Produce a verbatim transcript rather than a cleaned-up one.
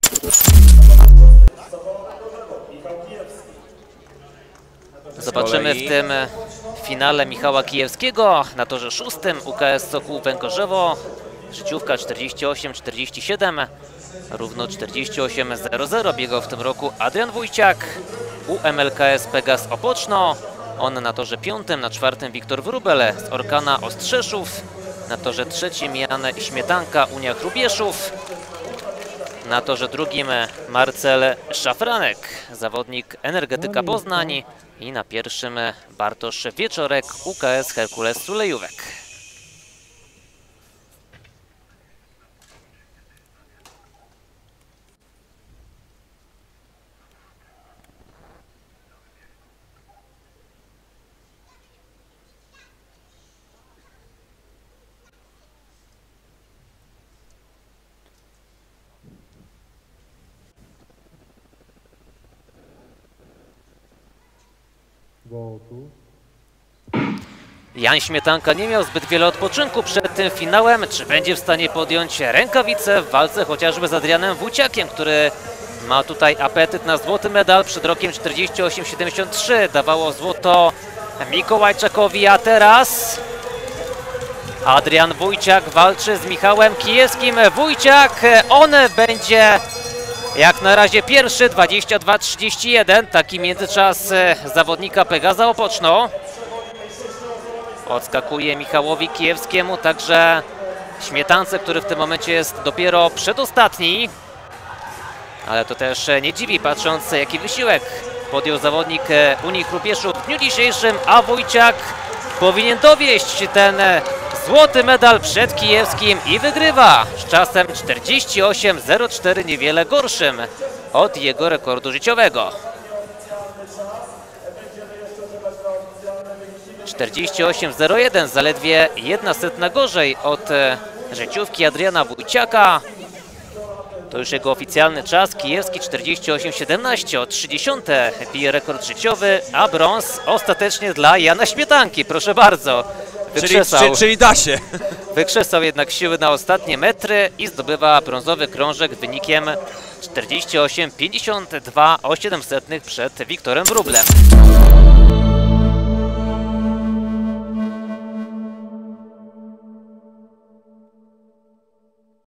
Zobaczymy w tym finale Michała Kijewskiego na torze szóstym U K S Sokół Węgorzewo. Życiówka czterdzieści osiem czterdzieści siedem, równo czterdzieści osiem zero zero. Biegał w tym roku Adrian Wójciak. U M L K S Pegas Opoczno. On na torze piątym, na czwartym Wiktor Wróbel z Orkana Ostrzeszów. Na torze trzecim Jan Śmietanka, Unia Hrubieszów. Na torze drugim Marcel Szafranek, zawodnik Energetyka Poznań. I na pierwszym Bartosz Wieczorek, U K S Herkules Sulejówek. Jan Śmietanka nie miał zbyt wiele odpoczynku przed tym finałem. Czy będzie w stanie podjąć rękawice w walce chociażby z Adrianem Wójciakiem, który ma tutaj apetyt na złoty medal. Przed rokiem czterdzieści osiem siedemdziesiąt trzy dawało złoto Mikołajczakowi, a teraz Adrian Wójciak walczy z Michałem Kijewskim. Wójciak, on będzie jak na razie pierwszy, dwadzieścia dwa trzydzieści jeden. Taki międzyczas zawodnika Pegaza Opoczno. Odskakuje Michałowi Kijewskiemu, także Śmietance, który w tym momencie jest dopiero przedostatni. Ale to też nie dziwi, patrząc jaki wysiłek podjął zawodnik Unii Hrubieszów w dniu dzisiejszym, a Wójciak powinien dowieść ten złoty medal przed Kijewskim i wygrywa z czasem czterdzieści osiem zero cztery, niewiele gorszym od jego rekordu życiowego. czterdzieści osiem zero jeden, zaledwie jedna setna gorzej od życiówki Adriana Wójciaka. To już jego oficjalny czas. Kijewski czterdzieści osiem siedemnaście, o trzy dziesiąte bije rekord życiowy, a brąz ostatecznie dla Jana Śmietanki. Proszę bardzo. Wykrzesał, czyli, czyli, czyli da się. Wykrzesał jednak siły na ostatnie metry i zdobywa brązowy krążek wynikiem czterdzieści osiem pięćdziesiąt dwa, o siedem setnych przed Wiktorem Wróblem.